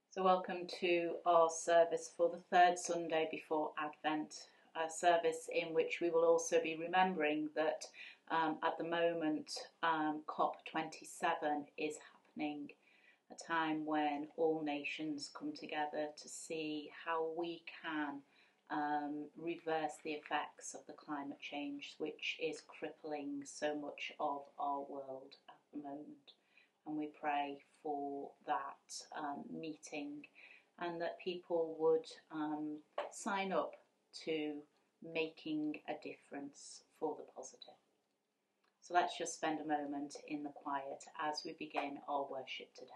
So welcome to our service for the third Sunday before Advent, a service in which we will also be remembering that at the moment COP27 is happening, a time when all nations come together to see how we can reverse the effects of the climate change which is crippling so much of our world at the moment. And we pray for that meeting, and that people would sign up to making a difference for the positive. So let's just spend a moment in the quiet as we begin our worship today.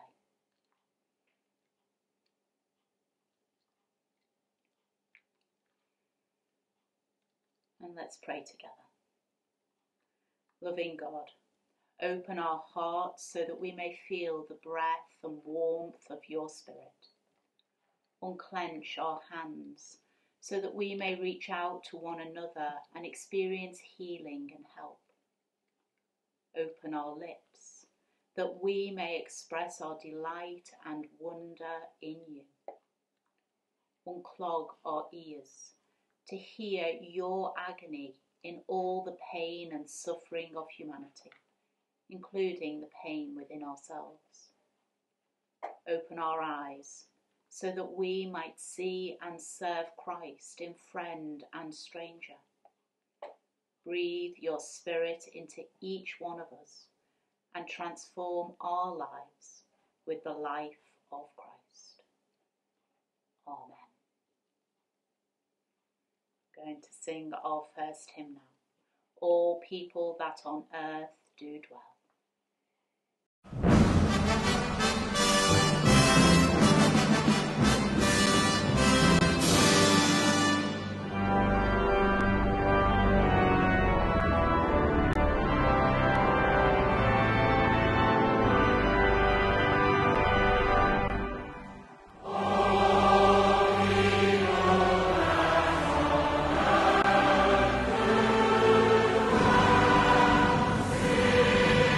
And let's pray together. Loving God, open our hearts so that we may feel the breath and warmth of your Spirit. Unclench our hands so that we may reach out to one another and experience healing and help. Open our lips that we may express our delight and wonder in you. Unclog our ears to hear your agony in all the pain and suffering of humanity, including the pain within ourselves. Open our eyes so that we might see and serve Christ in friend and stranger. Breathe your Spirit into each one of us and transform our lives with the life of Christ. Amen. Going to sing our first hymn now. All people that on earth do dwell. Amen.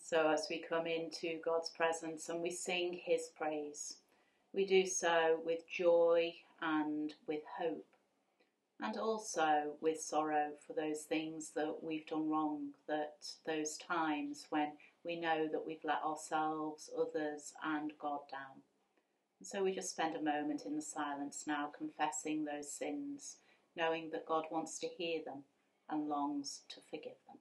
So as we come into God's presence and we sing his praise, we do so with joy and with hope, and also with sorrow for those things that we've done wrong, that those times when we know that we've let ourselves, others and God down. And so we just spend a moment in the silence now confessing those sins, knowing that God wants to hear them and longs to forgive them.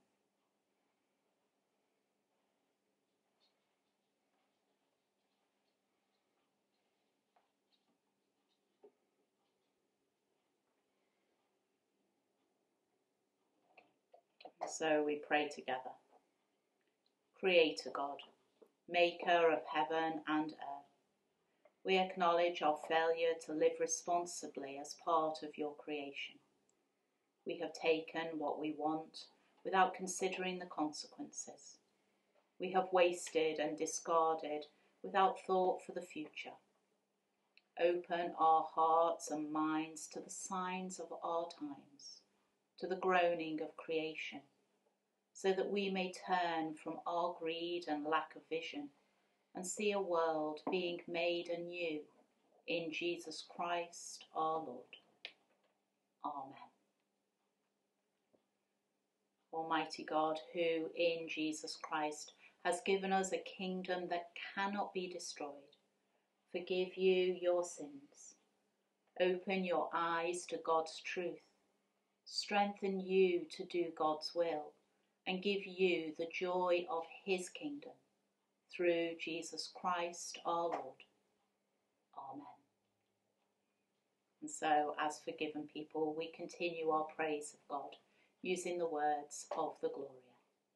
So we pray together. Creator God, maker of heaven and earth, we acknowledge our failure to live responsibly as part of your creation. We have taken what we want without considering the consequences. We have wasted and discarded without thought for the future. Open our hearts and minds to the signs of our times, to the groaning of creation, so that we may turn from our greed and lack of vision and see a world being made anew in Jesus Christ our Lord. Amen. Almighty God, who in Jesus Christ has given us a kingdom that cannot be destroyed, forgive you your sins. Open your eyes to God's truth. Strengthen you to do God's will and give you the joy of his kingdom. Through Jesus Christ our Lord. Amen. And so, as forgiven people, we continue our praise of God using the words of the Gloria.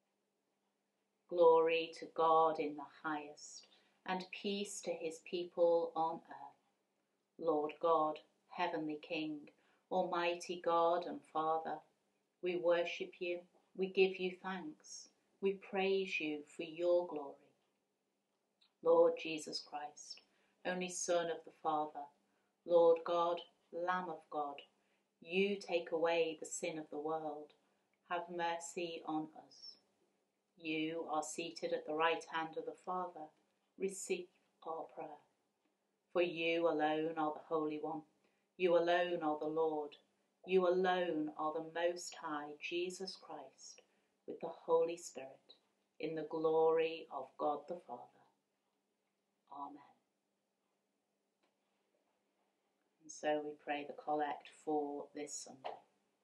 Glory to God in the highest, and peace to his people on earth. Lord God, heavenly King, almighty God and Father, we worship you, we give you thanks, we praise you for your glory. Lord Jesus Christ, only Son of the Father, Lord God, Lamb of God, you take away the sin of the world. Have mercy on us. You are seated at the right hand of the Father. Receive our prayer. For you alone are the Holy One. You alone are the Lord. You alone are the Most High, Jesus Christ, with the Holy Spirit, in the glory of God the Father. Amen. And so we pray the collect for this Sunday.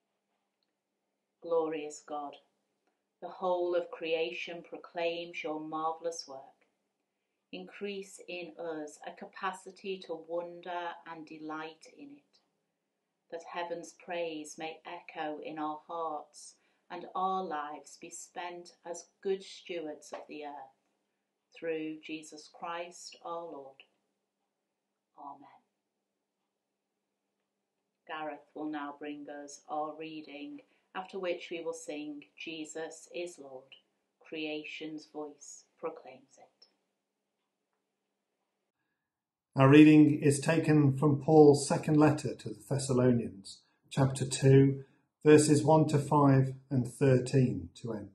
Glorious God, the whole of creation proclaims your marvellous work. Increase in us a capacity to wonder and delight in it, that heaven's praise may echo in our hearts and our lives be spent as good stewards of the earth. Through Jesus Christ our Lord. Amen. Gareth will now bring us our reading, after which we will sing Jesus is Lord. Creation's voice proclaims it. Our reading is taken from Paul's second letter to the Thessalonians, chapter 2, verses 1 to 5 and 13 to end.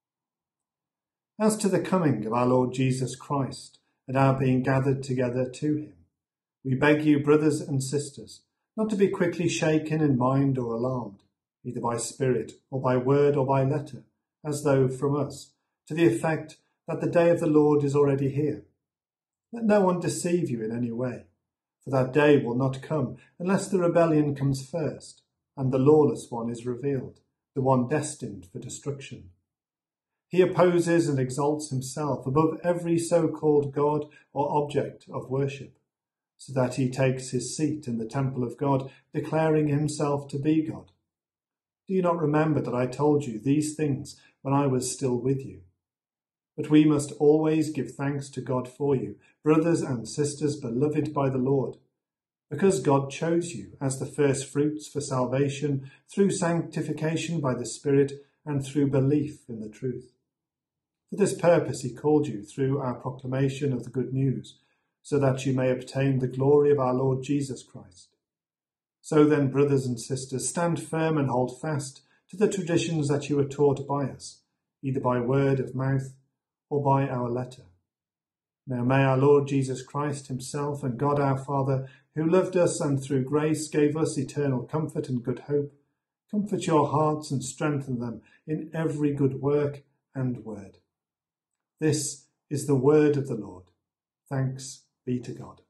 As to the coming of our Lord Jesus Christ and our being gathered together to him, we beg you, brothers and sisters, not to be quickly shaken in mind or alarmed, either by spirit or by word or by letter, as though from us, to the effect that the day of the Lord is already here. Let no one deceive you in any way, for that day will not come unless the rebellion comes first, and the lawless one is revealed, the one destined for destruction. He opposes and exalts himself above every so-called God or object of worship, so that he takes his seat in the temple of God, declaring himself to be God. Do you not remember that I told you these things when I was still with you? But we must always give thanks to God for you, brothers and sisters beloved by the Lord, because God chose you as the first fruits for salvation through sanctification by the Spirit and through belief in the truth. For this purpose he called you through our proclamation of the good news, so that you may obtain the glory of our Lord Jesus Christ. So then, brothers and sisters, stand firm and hold fast to the traditions that you were taught by us, either by word of mouth or by our letter. Now may our Lord Jesus Christ himself and God our Father, who loved us and through grace gave us eternal comfort and good hope, comfort your hearts and strengthen them in every good work and word. This is the word of the Lord. Thanks be to God.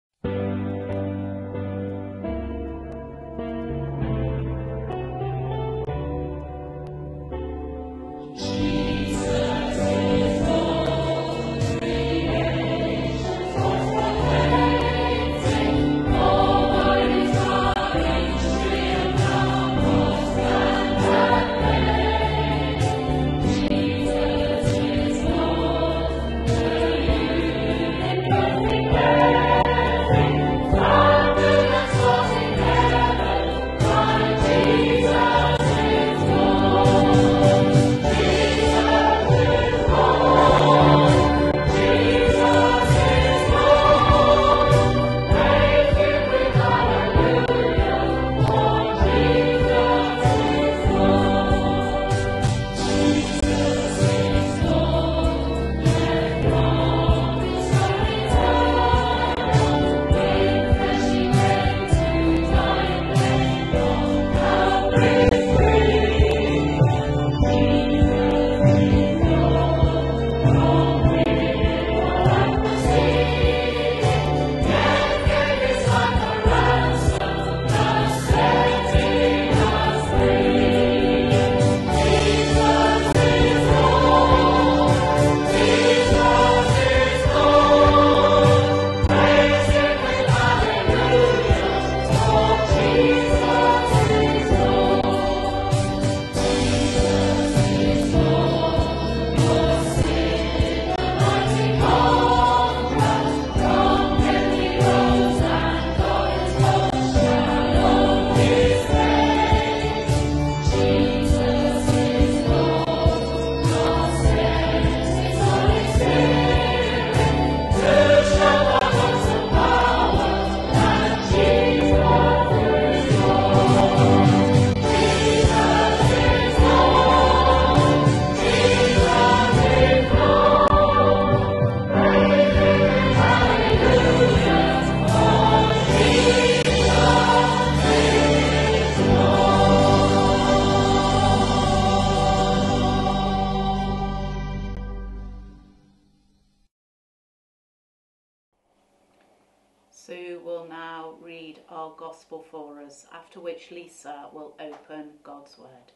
Sue will now read our Gospel for us, after which Lisa will open God's Word.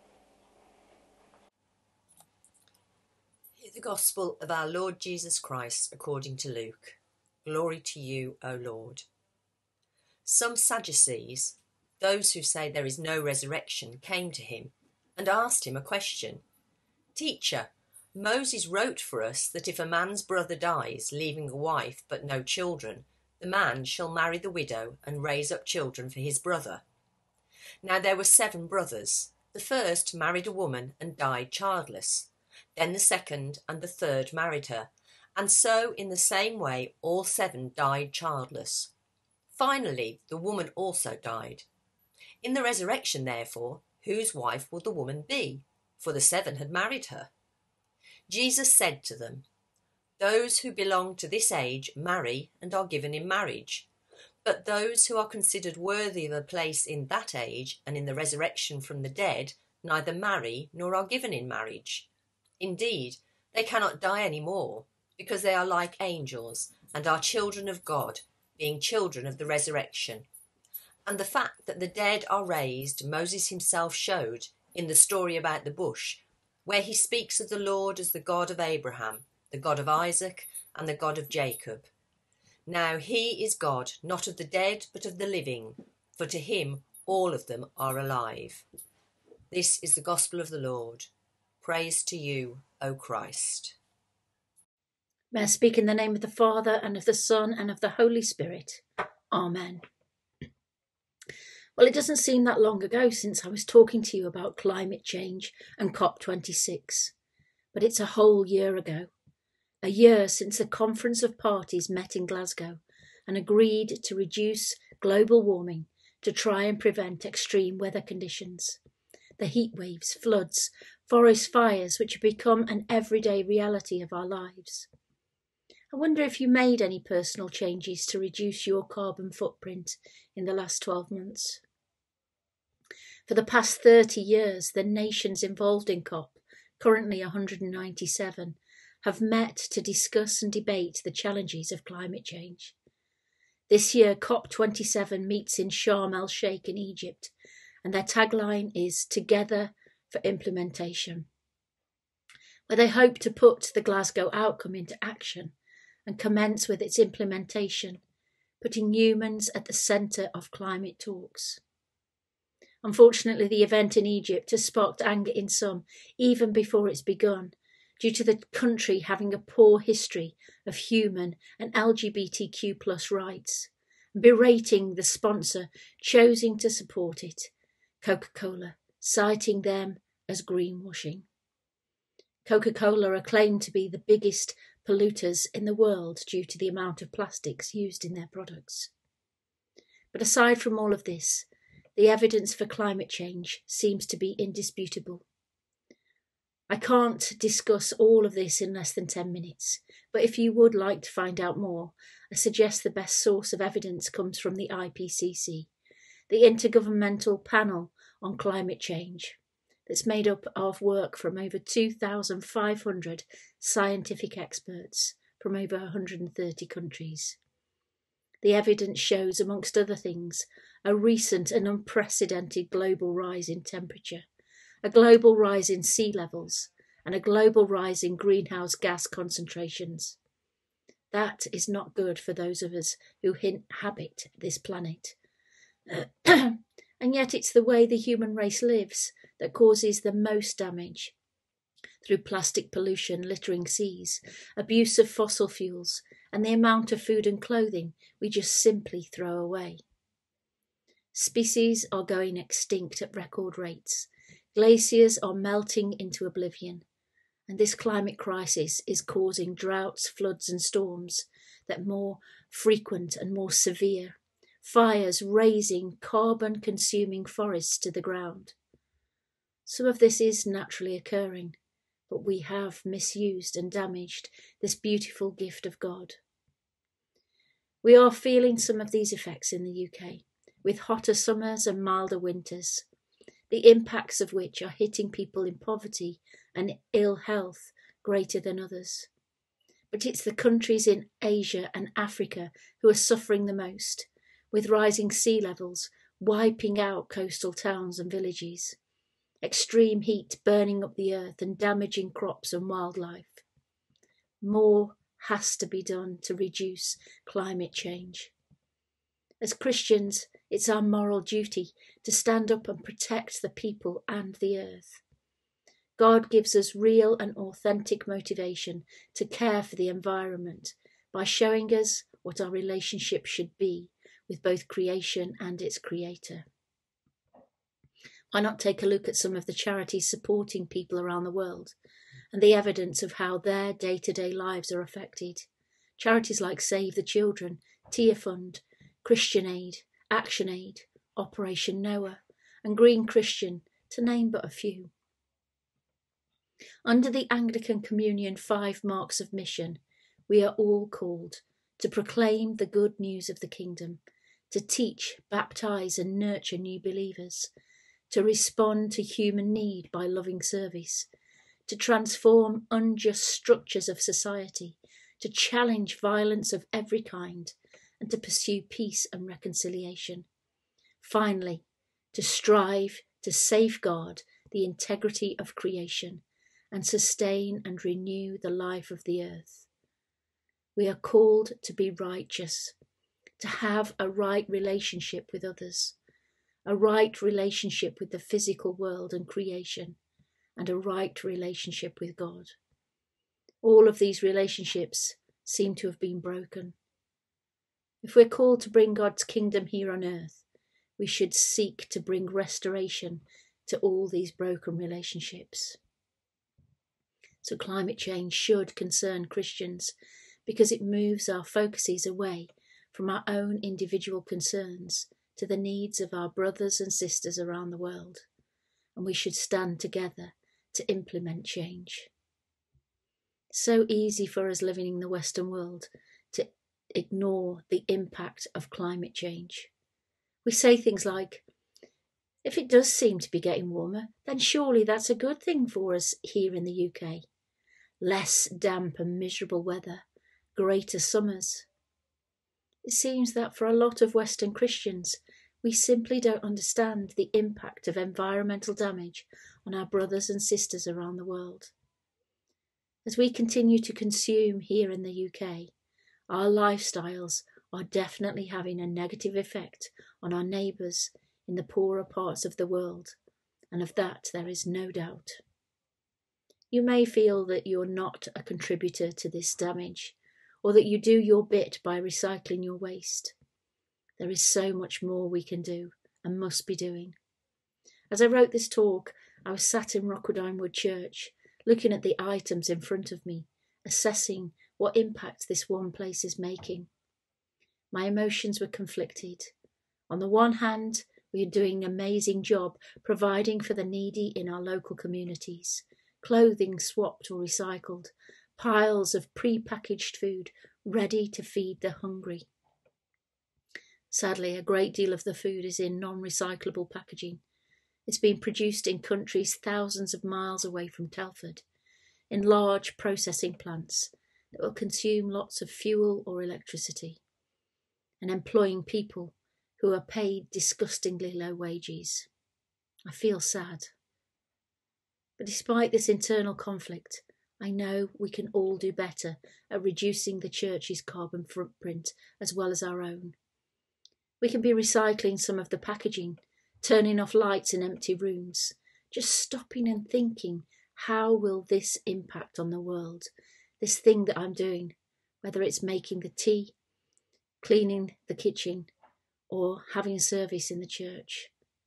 Hear the Gospel of our Lord Jesus Christ according to Luke. Glory to you, O Lord. Some Sadducees, those who say there is no resurrection, came to him and asked him a question. Teacher, Moses wrote for us that if a man's brother dies, leaving a wife but no children, the man shall marry the widow and raise up children for his brother. Now there were 7 brothers. The first married a woman and died childless. Then the second and the third married her. And so in the same way all 7 died childless. Finally, the woman also died. In the resurrection, therefore, whose wife will the woman be? For the 7 had married her. Jesus said to them, Those who belong to this age marry and are given in marriage. But those who are considered worthy of a place in that age and in the resurrection from the dead neither marry nor are given in marriage. Indeed, they cannot die any more, because they are like angels and are children of God, being children of the resurrection. And the fact that the dead are raised, Moses himself showed in the story about the bush, where he speaks of the Lord as the God of Abraham, the God of Isaac, and the God of Jacob. Now he is God, not of the dead, but of the living, for to him all of them are alive. This is the gospel of the Lord. Praise to you, O Christ. May I speak in the name of the Father, and of the Son, and of the Holy Spirit. Amen. Well, it doesn't seem that long ago since I was talking to you about climate change and COP26, but it's a whole year ago. A year since a conference of parties met in Glasgow and agreed to reduce global warming to try and prevent extreme weather conditions. the heat waves, floods, forest fires, which have become an everyday reality of our lives. I wonder if you made any personal changes to reduce your carbon footprint in the last 12 months. For the past 30 years, the nations involved in COP, currently 197, have met to discuss and debate the challenges of climate change. This year, COP27 meets in Sharm el-Sheikh in Egypt, and their tagline is Together for Implementation, where they hope to put the Glasgow outcome into action and commence with its implementation, putting humans at the centre of climate talks. Unfortunately, the event in Egypt has sparked anger in some, even before it's begun, due to the country having a poor history of human and LGBTQ+ rights, berating the sponsor choosing to support it, Coca-Cola, citing them as greenwashing. Coca-Cola are claimed to be the biggest polluters in the world due to the amount of plastics used in their products. But aside from all of this, the evidence for climate change seems to be indisputable. I can't discuss all of this in less than 10 minutes, but if you would like to find out more, I suggest the best source of evidence comes from the IPCC, the Intergovernmental Panel on Climate Change, that's made up of work from over 2,500 scientific experts from over 130 countries. The evidence shows, amongst other things, a recent and unprecedented global rise in temperature, a global rise in sea levels, and a global rise in greenhouse gas concentrations. That is not good for those of us who inhabit this planet. And yet it's the way the human race lives that causes the most damage, through plastic pollution littering seas, abuse of fossil fuels, and the amount of food and clothing we just simply throw away. Species are going extinct at record rates. Glaciers are melting into oblivion. And this climate crisis is causing droughts, floods and storms that are more frequent and more severe. Fires razing carbon-consuming forests to the ground. Some of this is naturally occurring, but we have misused and damaged this beautiful gift of God. We are feeling some of these effects in the UK, with hotter summers and milder winters, the impacts of which are hitting people in poverty and ill health greater than others. But it's the countries in Asia and Africa who are suffering the most, with rising sea levels wiping out coastal towns and villages, extreme heat burning up the earth and damaging crops and wildlife. More has to be done to reduce climate change. As Christians, it's our moral duty to stand up and protect the people and the earth. God gives us real and authentic motivation to care for the environment by showing us what our relationship should be with both creation and its creator. Why not take a look at some of the charities supporting people around the world and the evidence of how their day-to-day lives are affected? Charities like Save the Children, Tear Fund, Christian Aid, Action Aid, Operation Noah, and Green Christian, to name but a few. Under the Anglican Communion 5 marks of mission, we are all called to proclaim the good news of the kingdom, to teach, baptize and nurture new believers, to respond to human need by loving service, to transform unjust structures of society, to challenge violence of every kind, and to pursue peace and reconciliation. Finally, to strive to safeguard the integrity of creation and sustain and renew the life of the earth. We are called to be righteous, to have a right relationship with others, a right relationship with the physical world and creation, and a right relationship with God. All of these relationships seem to have been broken. If we're called to bring God's kingdom here on earth, we should seek to bring restoration to all these broken relationships. So climate change should concern Christians because it moves our focuses away from our own individual concerns to the needs of our brothers and sisters around the world. and we should stand together to implement change. So easy for us living in the Western world to ignore the impact of climate change. We say things like, if it does seem to be getting warmer, then surely that's a good thing for us here in the UK. Less damp and miserable weather, greater summers. It seems that for a lot of Western Christians, we simply don't understand the impact of environmental damage on our brothers and sisters around the world. As we continue to consume here in the UK, our lifestyles are definitely having a negative effect on our neighbours in the poorer parts of the world, and of that there is no doubt. You may feel that you're not a contributor to this damage, or that you do your bit by recycling your waste. There is so much more we can do and must be doing. As I wrote this talk, I was sat in Rockwood Wood Church, looking at the items in front of me, assessing what impact this one place is making. My emotions were conflicted. On the one hand, we are doing an amazing job providing for the needy in our local communities, clothing swapped or recycled, piles of pre-packaged food ready to feed the hungry. Sadly, a great deal of the food is in non-recyclable packaging. It's been produced in countries thousands of miles away from Telford, in large processing plants that will consume lots of fuel or electricity, and employing people who are paid disgustingly low wages. I feel sad. But despite this internal conflict, I know we can all do better at reducing the church's carbon footprint as well as our own. We can be recycling some of the packaging, turning off lights in empty rooms, just stopping and thinking, how will this impact on the world? This thing that I'm doing, whether it's making the tea, cleaning the kitchen, or having a service in the church.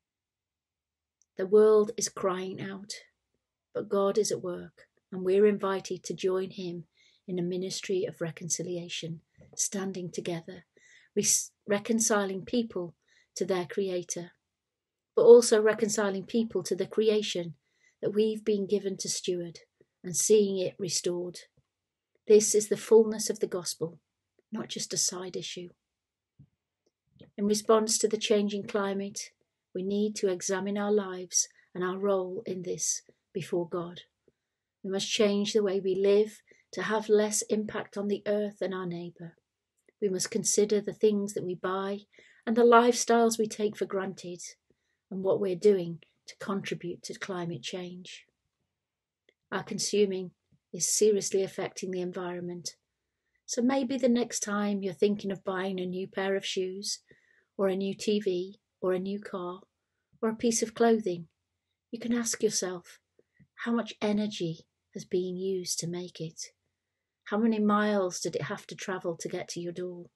The world is crying out, but God is at work, and we're invited to join him in a ministry of reconciliation, standing together, reconciling people to their Creator, but also reconciling people to the creation that we've been given to steward and seeing it restored. This is the fullness of the gospel, not just a side issue. In response to the changing climate, we need to examine our lives and our role in this before God. We must change the way we live to have less impact on the earth and our neighbour. We must consider the things that we buy and the lifestyles we take for granted and what we're doing to contribute to climate change. Our consuming is seriously affecting the environment. So maybe the next time you're thinking of buying a new pair of shoes, or a new TV, or a new car, or a piece of clothing, you can ask yourself, how much energy has been used to make it? How many miles did it have to travel to get to your door?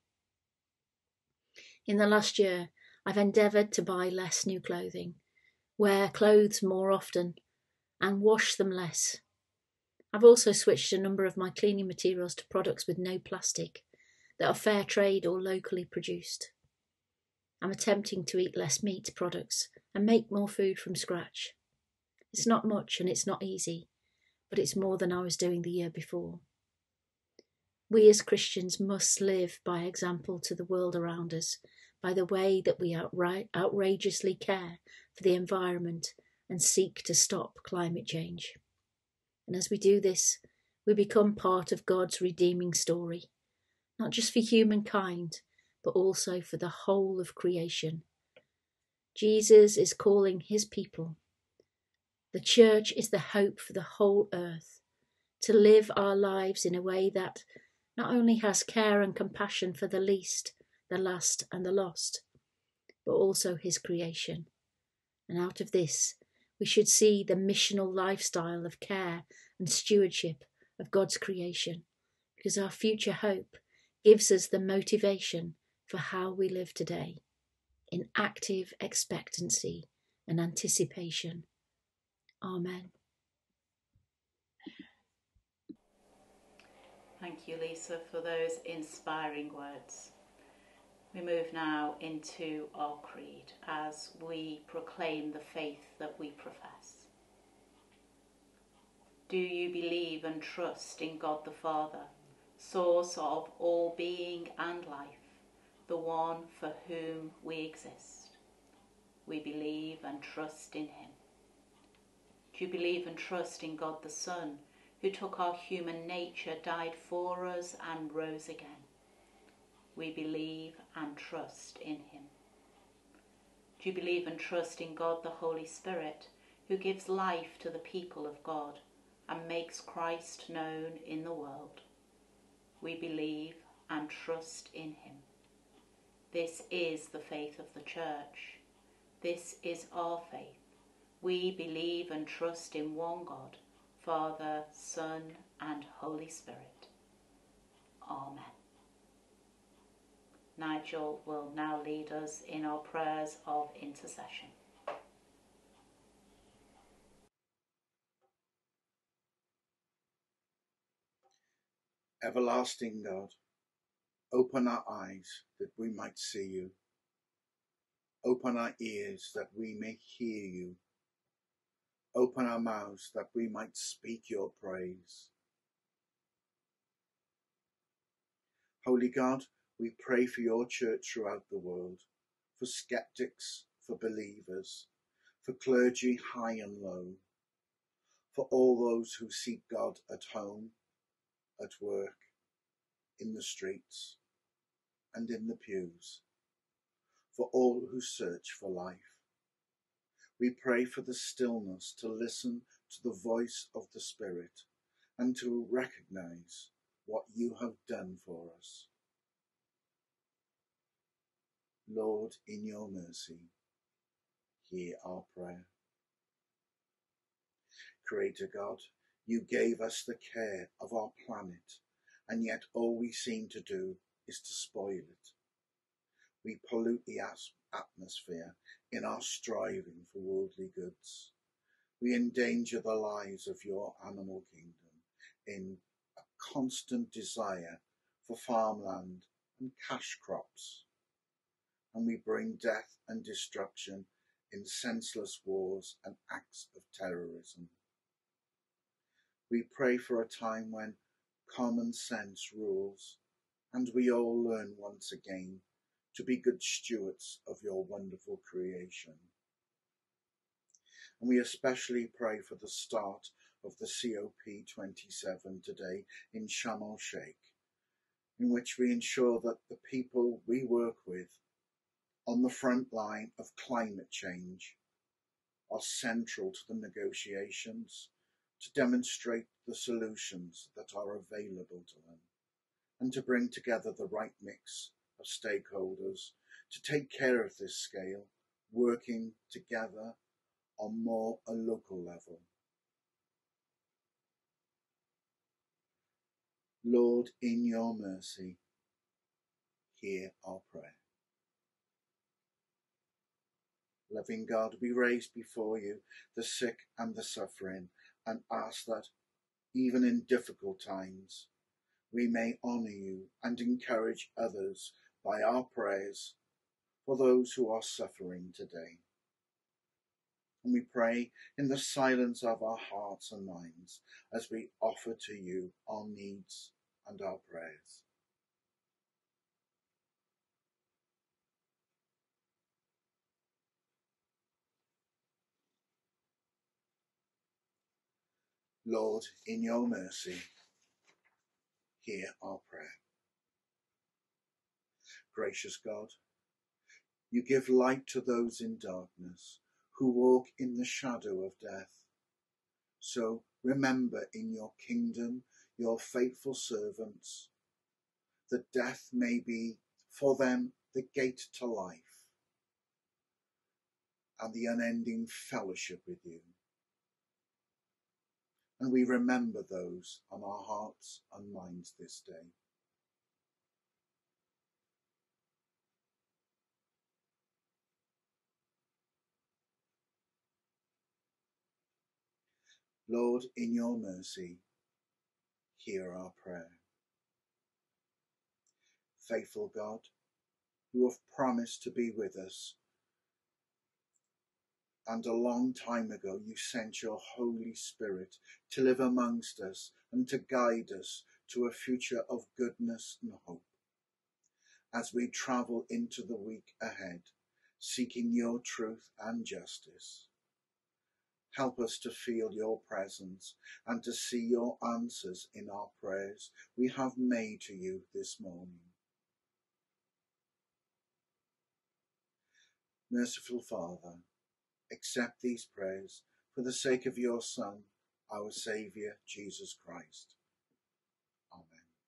In the last year, I've endeavoured to buy less new clothing, wear clothes more often, and wash them less. I've also switched a number of my cleaning materials to products with no plastic, that are fair trade or locally produced. I'm attempting to eat less meat products and make more food from scratch. It's not much and it's not easy, but it's more than I was doing the year before. We as Christians must live by example to the world around us, by the way that we outrageously care for the environment and seek to stop climate change. And as we do this, we become part of God's redeeming story, not just for humankind, but also for the whole of creation. Jesus is calling his people. The church is the hope for the whole earth, to live our lives in a way that not only has care and compassion for the least, the last and the lost, but also his creation. And out of this, we should see the missional lifestyle of care and stewardship of God's creation, because our future hope gives us the motivation for how we live today, in active expectancy and anticipation. Amen. Thank you, Lisa, for those inspiring words. We move now into our creed as we proclaim the faith that we profess. Do you believe and trust in God the Father, source of all being and life, the one for whom we exist? We believe and trust in him. Do you believe and trust in God the Son, who took our human nature, died for us and rose again? We believe and trust in him. Do you believe and trust in God the Holy Spirit, who gives life to the people of God and makes Christ known in the world? We believe and trust in him. This is the faith of the Church. This is our faith. We believe and trust in one God, Father, Son, and Holy Spirit. Amen. Nigel will now lead us in our prayers of intercession. Everlasting God, open our eyes that we might see you. Open our ears that we may hear you. Open our mouths that we might speak your praise. Holy God, we pray for your church throughout the world, for skeptics, for believers, for clergy high and low, for all those who seek God at home, at work, in the streets, and in the pews, for all who search for life. We pray for the stillness to listen to the voice of the Spirit and to recognize what you have done for us. Lord, in your mercy, hear our prayer. Creator God, you gave us the care of our planet, and yet all we seem to do is to spoil it. We pollute the atmosphere in our striving for worldly goods. We endanger the lives of your animal kingdom in a constant desire for farmland and cash crops. And we bring death and destruction in senseless wars and acts of terrorism. We pray for a time when common sense rules and we all learn once again to be good stewards of your wonderful creation. And we especially pray for the start of the COP27 today in Sharm el-Sheikh, in which we ensure that the people we work with on the front line of climate change are central to the negotiations to demonstrate the solutions that are available to them and to bring together the right mix of stakeholders to take care of this scale, working together on more a local level. Lord, in your mercy, hear our prayer. Loving God, we raise before you the sick and the suffering and ask that, even in difficult times, we may honour you and encourage others by our prayers for those who are suffering today. And we pray in the silence of our hearts and minds as we offer to you our needs and our prayers. Lord, in your mercy, hear our prayer. Gracious God, you give light to those in darkness who walk in the shadow of death. So remember in your kingdom your faithful servants, that death may be for them the gate to life and the unending fellowship with you. And we remember those on our hearts and minds this day. Lord, in your mercy, hear our prayer. Faithful God, You have promised to be with us. And a long time ago you sent your Holy Spirit to live amongst us and to guide us to a future of goodness and hope. As we travel into the week ahead, seeking your truth and justice, help us to feel your presence and to see your answers in our prayers we have made to you this morning. Merciful Father, accept these prayers for the sake of your Son, our Saviour, Jesus Christ. Amen.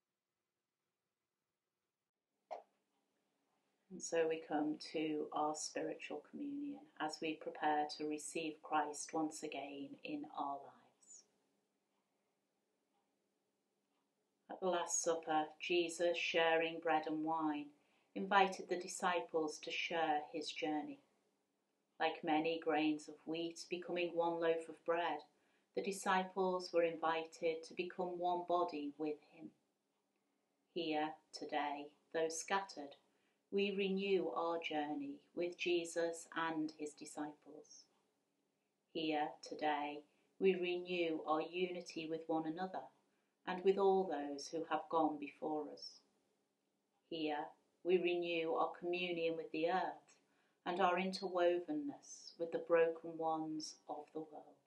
And so we come to our spiritual communion as we prepare to receive Christ once again in our lives. At the Last Supper, Jesus, sharing bread and wine, invited the disciples to share his journey. Like many grains of wheat becoming one loaf of bread, the disciples were invited to become one body with him. Here, today, though scattered, we renew our journey with Jesus and his disciples. Here, today, we renew our unity with one another and with all those who have gone before us. Here, we renew our communion with the earth and our interwovenness with the broken ones of the world.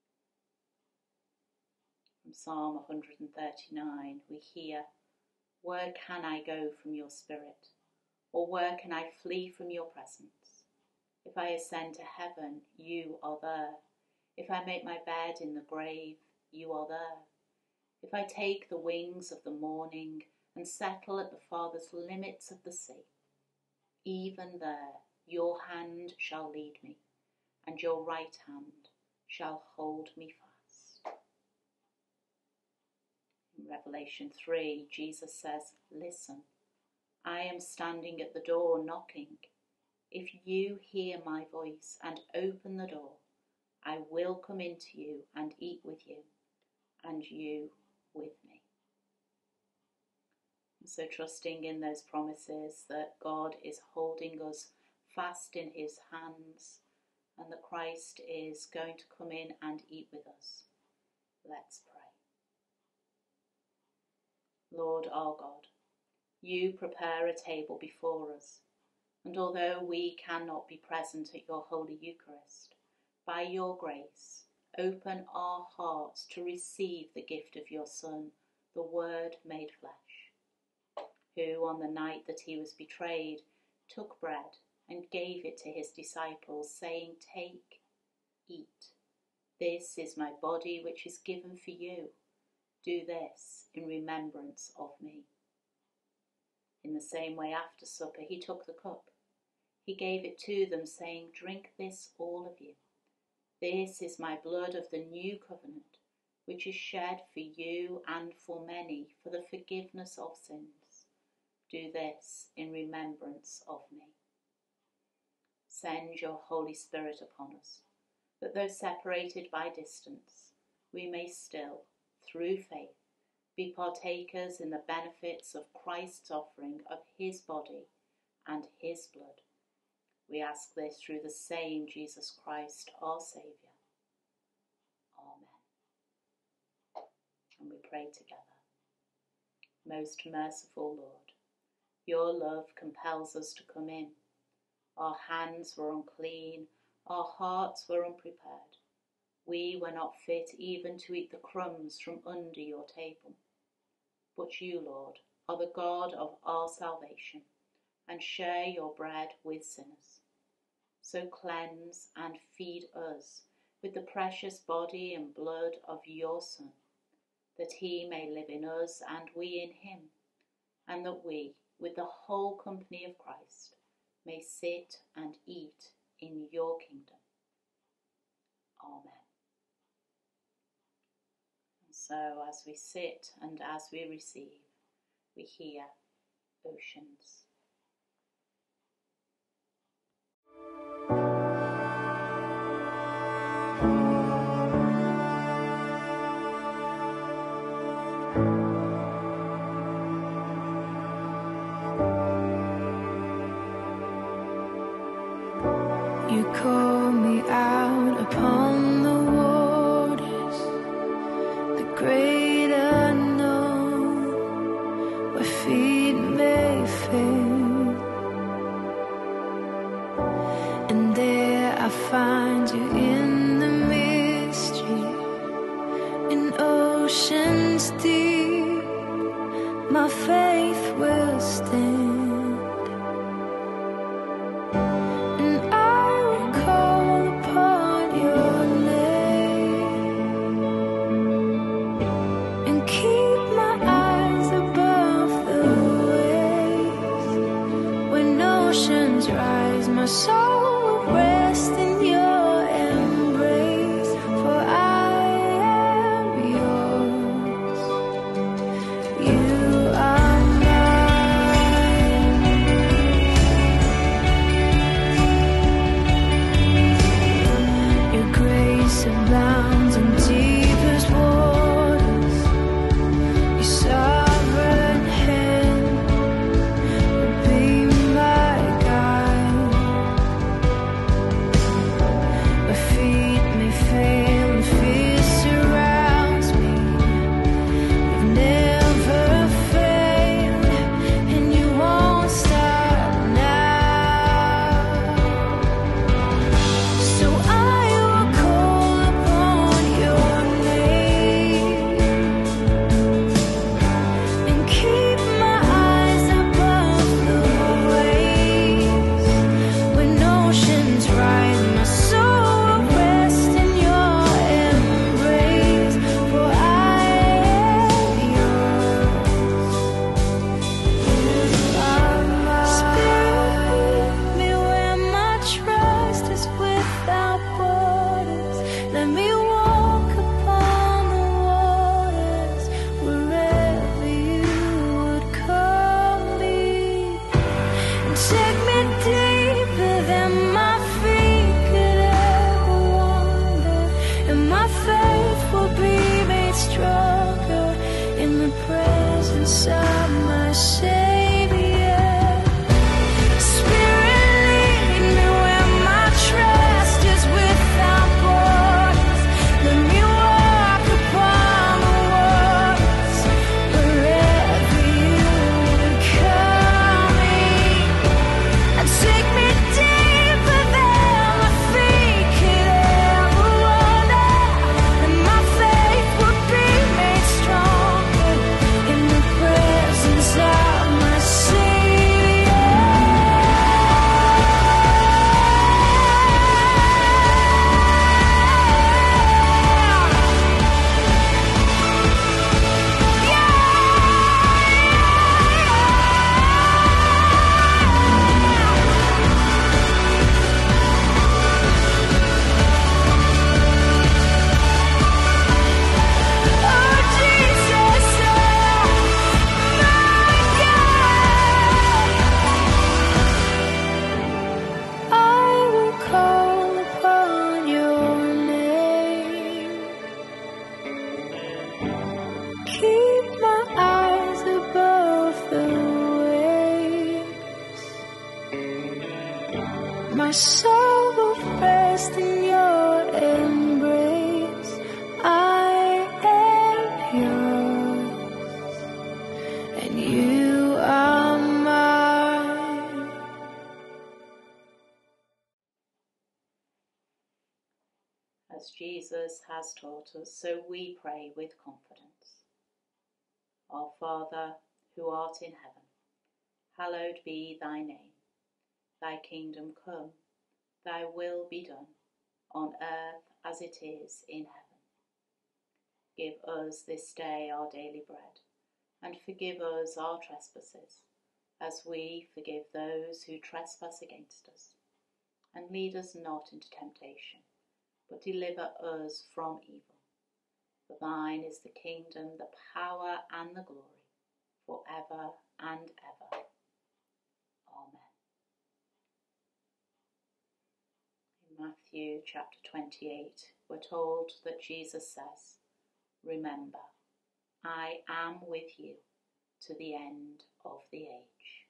From Psalm 139, we hear, "Where can I go from your spirit? Or where can I flee from your presence? If I ascend to heaven, you are there. If I make my bed in the grave, you are there. If I take the wings of the morning and settle at the farthest limits of the sea, even there your hand shall lead me, and your right hand shall hold me fast." In Revelation 3, Jesus says, "Listen, I am standing at the door knocking. If you hear my voice and open the door, I will come into you and eat with you, and you with me." And so trusting in those promises that God is holding us fast in his hands and that Christ is going to come in and eat with us, let's pray. Lord our God, you prepare a table before us, and although we cannot be present at your Holy Eucharist, by your grace, open our hearts to receive the gift of your Son, the Word made flesh, who on the night that he was betrayed took bread and gave it to his disciples, saying, "Take, eat. This is my body which is given for you. Do this in remembrance of me." In the same way, after supper, he took the cup. He gave it to them, saying, "Drink this, all of you. This is my blood of the new covenant, which is shed for you and for many for the forgiveness of sins. Do this in remembrance of me." Send your Holy Spirit upon us, that though separated by distance, we may still, through faith, be partakers in the benefits of Christ's offering of his body and his blood. We ask this through the same Jesus Christ, our Saviour. Amen. And we pray together. Most merciful Lord, your love compels us to come in. Our hands were unclean, our hearts were unprepared. We were not fit even to eat the crumbs from under your table. But you, Lord, are the God of our salvation, and share your bread with sinners. So cleanse and feed us with the precious body and blood of your Son, that he may live in us and we in him, and that we, with the whole company of Christ, may sit and eat in your kingdom. Amen. So as we sit and as we receive, we hear oceans. faith will stand, and I will call upon your name and keep my eyes above the waves. When oceans rise, my soul will rest in your embrace, for I am yours. You are mine. Your grace abounds in deepest waters. Your sovereign hand will be my guide. My feet may fail and fear surrounds me. You've never failed, and you won't stop now. So I will call upon your name and keep my eyes above the waves. When oceans rise, my soul will rest in your embrace, for I am yours. Spirit, lead me where my trust is without borders. Let me walk upon the waters wherever you would call me. And take me deeper than my feet could ever wander, and my faith will be made stronger in the presence of my Savior. Spirit, lead me where my trust is without borders. Let me walk upon the waters wherever you would call me. And take me deeper than my feet could ever wander, and my faith will be made stronger in the presence of my Savior. Oh Jesus, my God, I will call upon your name. Keep my eyes above the waves. My soul will rest in your embrace. I am yours, and you are mine. As Jesus has taught us, so we pray with confidence. Our Father, who art in heaven, hallowed be thy name. Thy kingdom come, thy will be done, on earth as it is in heaven. Give us this day our daily bread, and forgive us our trespasses, as we forgive those who trespass against us. And lead us not into temptation, but deliver us from evil. For thine is the kingdom, the power, and the glory, forever and ever. Amen. In Matthew chapter 28, we're told that Jesus says, "Remember, I am with you to the end of the age."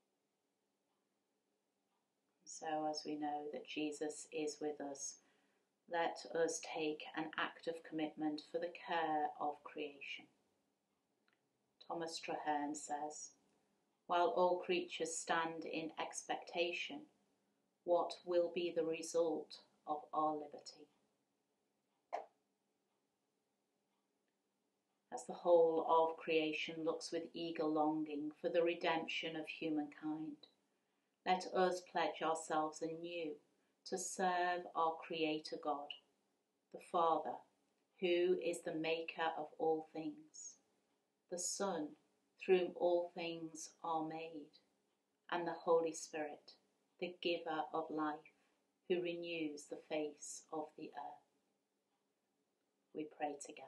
So as we know that Jesus is with us, let us take an act of commitment for the care of creation. Thomas Traherne says, "While all creatures stand in expectation, what will be the result of our liberty?" as the whole of creation looks with eager longing for the redemption of humankind. Let us pledge ourselves anew to serve our Creator God, the Father, who is the maker of all things, the Son, through whom all things are made, and the Holy Spirit, the giver of life, who renews the face of the earth. We pray together.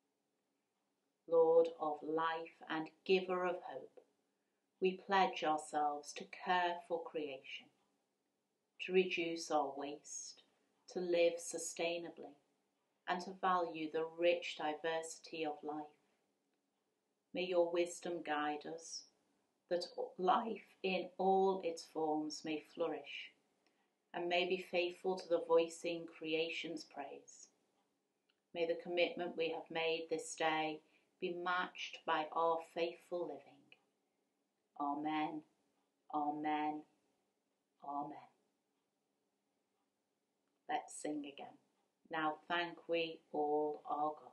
Lord of life and giver of hope, we pledge ourselves to care for creation, to reduce our waste, to live sustainably, and to value the rich diversity of life. May your wisdom guide us, that life in all its forms may flourish, and may be faithful to the voicing creation's praise. May the commitment we have made this day be matched by our faithful living. Amen, amen, amen. Let's sing again. Now thank we all our God.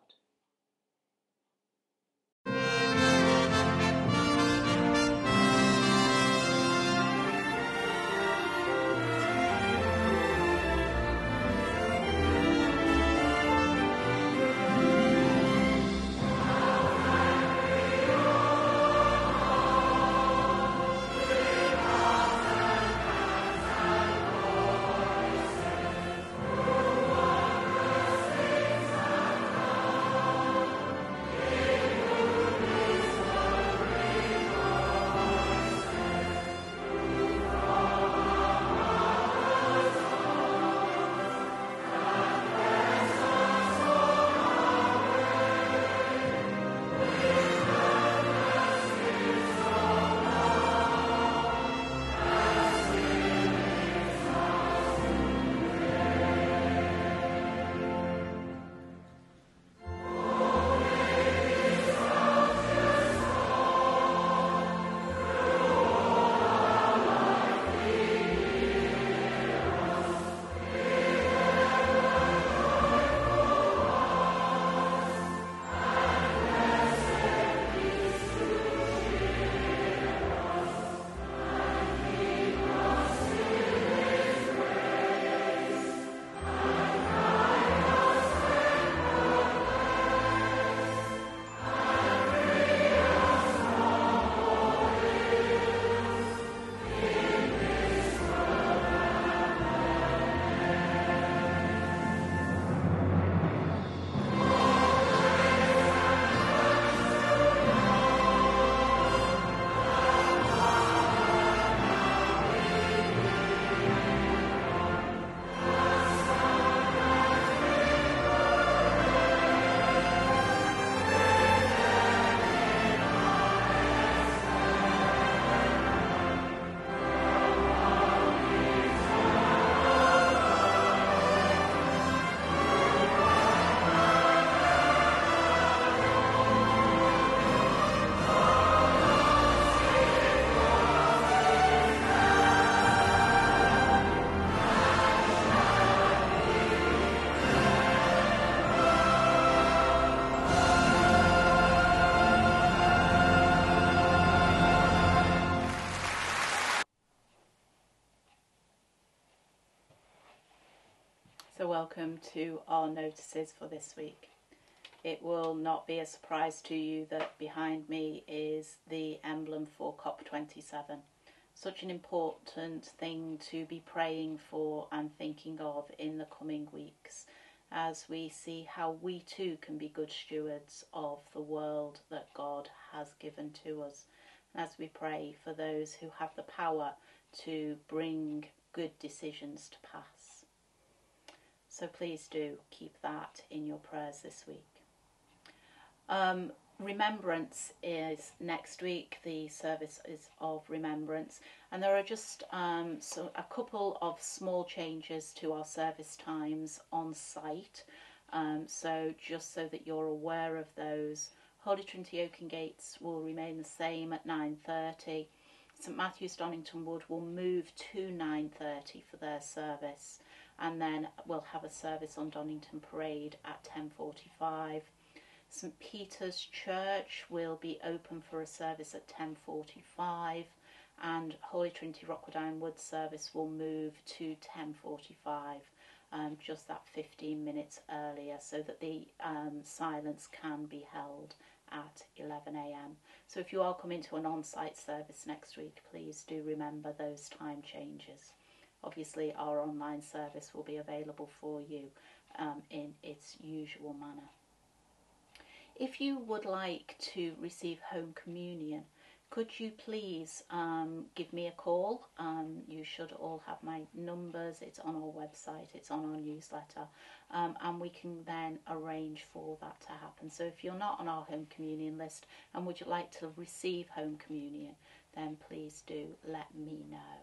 So welcome to our notices for this week. It will not be a surprise to you that behind me is the emblem for COP27. Such an important thing to be praying for and thinking of in the coming weeks, as we see how we too can be good stewards of the world that God has given to us, as we pray for those who have the power to bring good decisions to pass. So please do keep that in your prayers this week. Remembrance is next week. The service is of remembrance, and there are just a couple of small changes to our service times on site. So just so that you're aware of those, Holy Trinity Oaken Gates will remain the same at 9:30. St Matthew's Donington Wood will move to 9:30 for their service, and then we'll have a service on Donington Parade at 10:45. St Peter's Church will be open for a service at 10:45, and Holy Trinity Rockwood Ironwood service will move to 10:45, just that 15 minutes earlier, so that the silence can be held at 11 a.m. So if you are coming to an on-site service next week, please do remember those time changes. Obviously, our online service will be available for you in its usual manner. If you would like to receive home communion, could you please give me a call? You should all have my numbers. It's on our website, it's on our newsletter, and we can then arrange for that to happen. So if you're not on our home communion list and would you like to receive home communion, then please do let me know.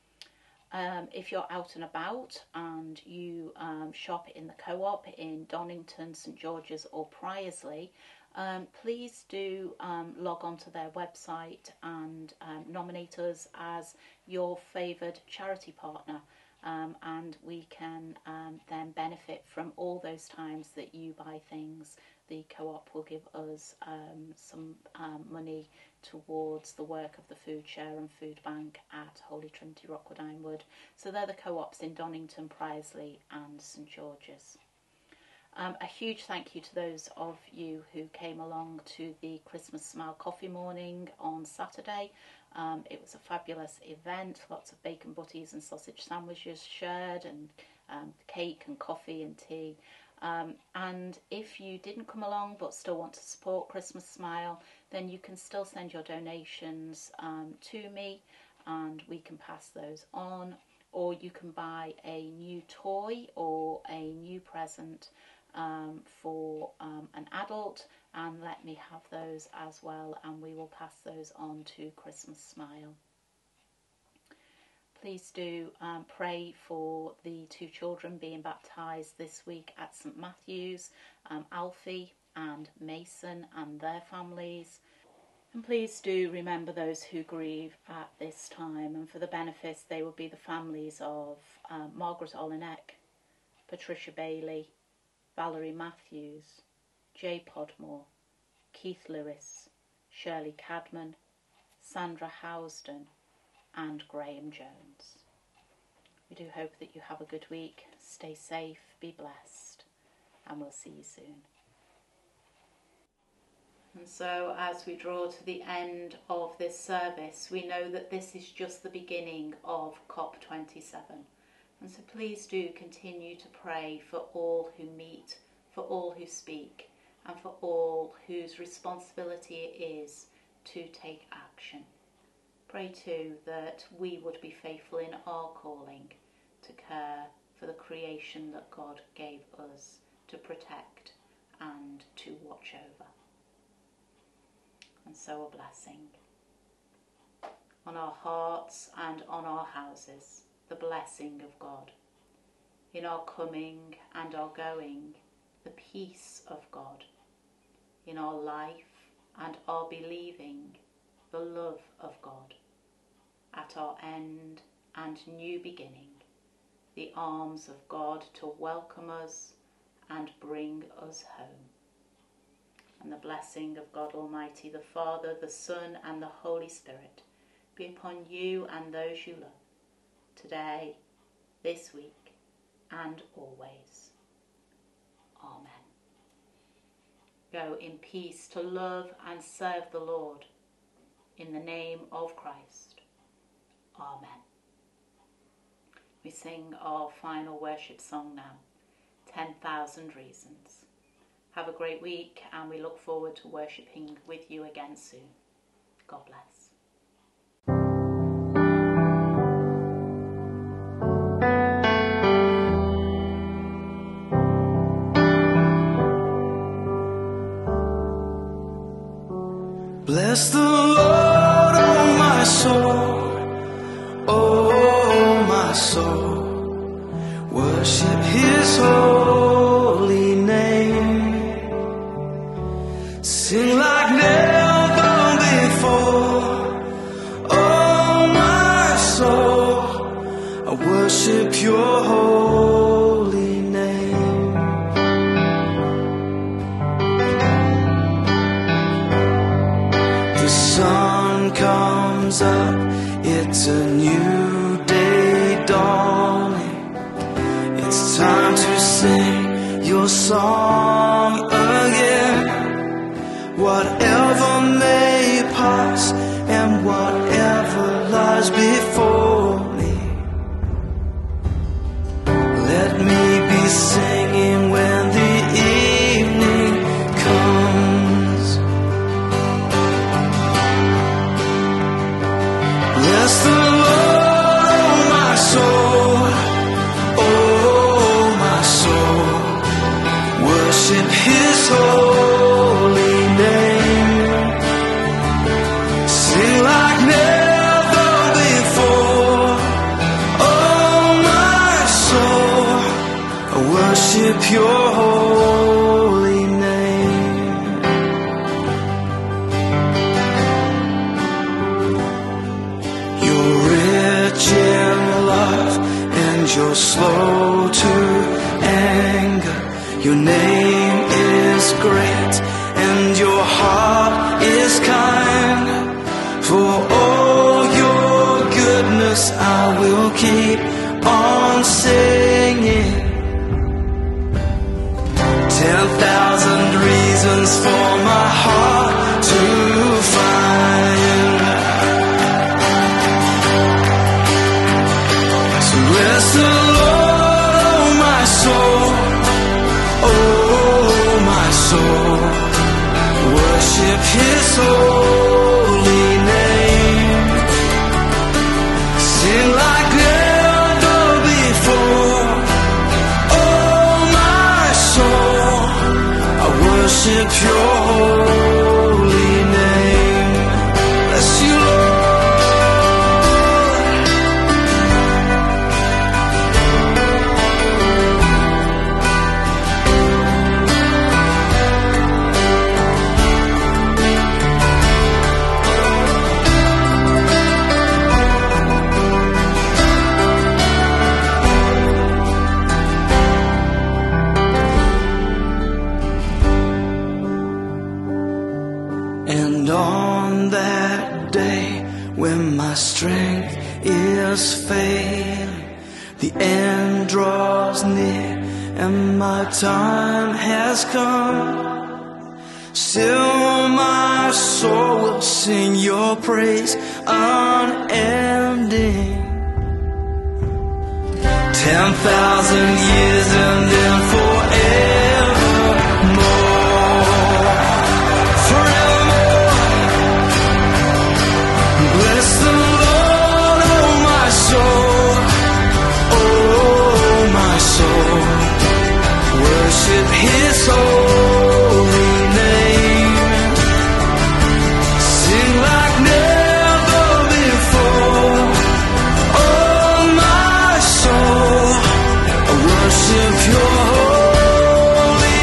If you're out and about and you shop in the Co-op in Donington, St George's or Priorslee, please do log on to their website and nominate us as your favoured charity partner, and we can then benefit from all those times that you buy things. The Co-op will give us some money towards the work of the Food Share and Food Bank at Holy Trinity Rockwood Ironwood. So they're the Co-ops in Donington, Priorslee and St George's. A huge thank you to those of you who came along to the Christmas Smile Coffee Morning on Saturday. It was a fabulous event, lots of bacon butties and sausage sandwiches shared, and cake and coffee and tea. And if you didn't come along but still want to support Christmas Smile, then you can still send your donations to me and we can pass those on, or you can buy a new toy or a new present for an adult and let me have those as well, and we will pass those on to Christmas Smile. Please do pray for the two children being baptised this week at St Matthew's, Alfie and Mason and their families. And please do remember those who grieve at this time, and for the benefits they will be the families of Margaret Olenek, Patricia Bailey, Valerie Matthews, Jay Podmore, Keith Lewis, Shirley Cadman, Sandra Housden and Graham Jones. We do hope that you have a good week. Stay safe, be blessed, and we'll see you soon. And so as we draw to the end of this service, we know that this is just the beginning of COP27. And so please do continue to pray for all who meet, for all who speak, and for all whose responsibility it is to take action. Pray too that we would be faithful in our calling to care for the creation that God gave us to protect and to watch over. And so a blessing on our hearts and on our houses, the blessing of God. In our coming and our going, the peace of God. In our life and our believing, the love of God. At our end and new beginning, the arms of God to welcome us and bring us home. And the blessing of God Almighty, the Father, the Son and the Holy Spirit be upon you and those you love, today, this week and always. Amen. Go in peace to love and serve the Lord. In the name of Christ. Amen. We sing our final worship song now, 10,000 Reasons. Have a great week, and we look forward to worshipping with you again soon. God bless. Bless the Lord, oh my soul, oh my soul, worship His holy name, sing like never before, oh my soul, I worship your holy name. comes up, it's a new day dawning. It's time to sing your song again. Whatever may pass and whatever lies before me, let me be singing when the evening comes. Bless the Lord, oh my soul, oh my soul. Worship His holy name. Sing like never before, oh my soul. Worship Your holy name. You're rich in love and you're slow to anger. Your name is great and your heart is kind. For all your goodness I will keep on singing. 10,000 reasons for my heart to find. So bless the Lord, oh my soul, oh my soul. Worship His holy name. Sing like never before, oh my soul. I worship Your holy name. Bless You, Lord. And on that day when my strength is failing, the end draws near and my time has come, still my soul will sing Your praise unending. 10,000 years and then forevermore. Bless the Lord, oh my soul, oh my soul. Worship His holy name. Sing like never before, oh my soul. I worship Your holy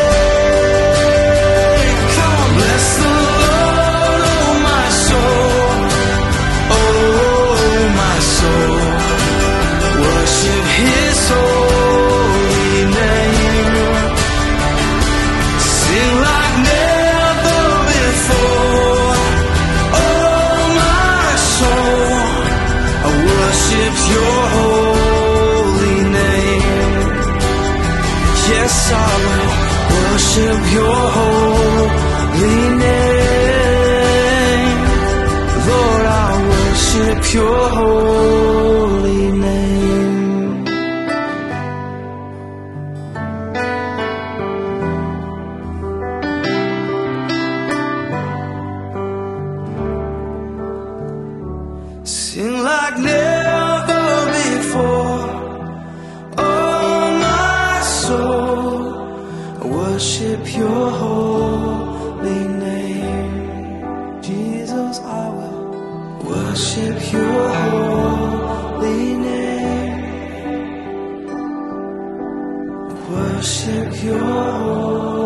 name. Come on, bless the Lord, oh my soul, oh my soul. Worship His holy name. Sing like never before, oh my soul. I worship Your holy name. Yes, I will worship Your holy name. Lord, I worship Your holy name. Sing like never before, oh my soul. Worship Your holy name. Jesus, I will worship Your holy name. Worship Your holy name.